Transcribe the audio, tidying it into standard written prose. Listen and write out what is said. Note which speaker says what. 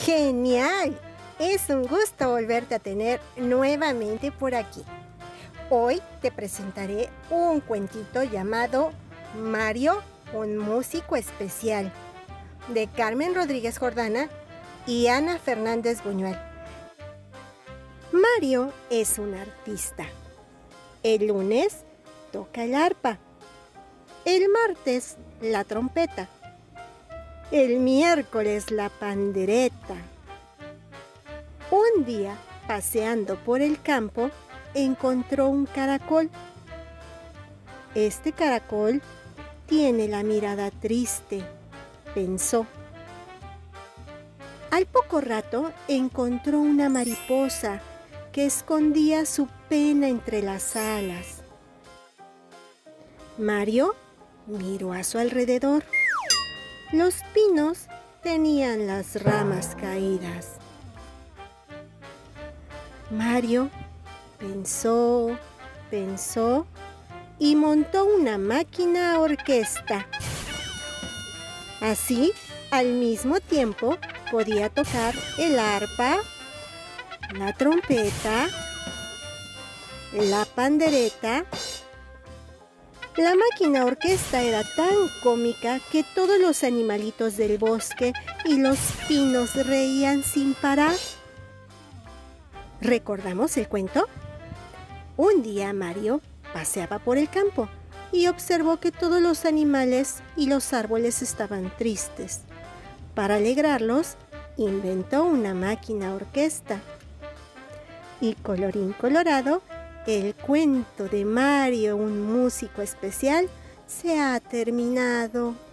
Speaker 1: ¡Genial! Es un gusto volverte a tener nuevamente por aquí. Hoy te presentaré un cuentito llamado Mario, un músico especial, de Carmen Rodríguez Jordana y Ana Fernández Buñuel. Mario es un artista. El lunes toca el arpa, el martes la trompeta, el miércoles la pandereta. Un día, paseando por el campo, encontró un caracol. Este caracol tiene la mirada triste, pensó. Al poco rato encontró una mariposa que escondía su pena entre las alas. Mario miró a su alrededor. Los pinos tenían las ramas caídas. Mario pensó y montó una máquina orquesta. Así, al mismo tiempo, podía tocar el arpa, la trompeta, la pandereta. La máquina orquesta era tan cómica que todos los animalitos del bosque y los pinos reían sin parar. ¿Recordamos el cuento? Un día Mario paseaba por el campo y observó que todos los animales y los árboles estaban tristes. Para alegrarlos, inventó una máquina orquesta. Y colorín colorado, el cuento de Mario, un músico especial, se ha terminado.